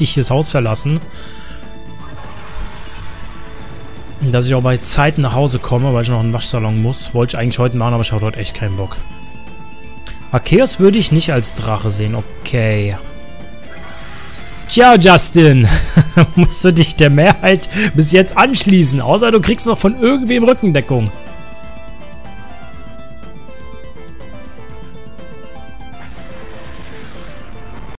rechtzeitig das Haus verlassen. Dass ich auch bei Zeit nach Hause komme, weil ich noch in den Waschsalon muss. Wollte ich eigentlich heute machen, aber ich hatte heute echt keinen Bock. Arceus würde ich nicht als Drache sehen. Okay. Ciao, Justin. Musst du dich der Mehrheit bis jetzt anschließen. Außer du kriegst noch von irgendwem Rückendeckung.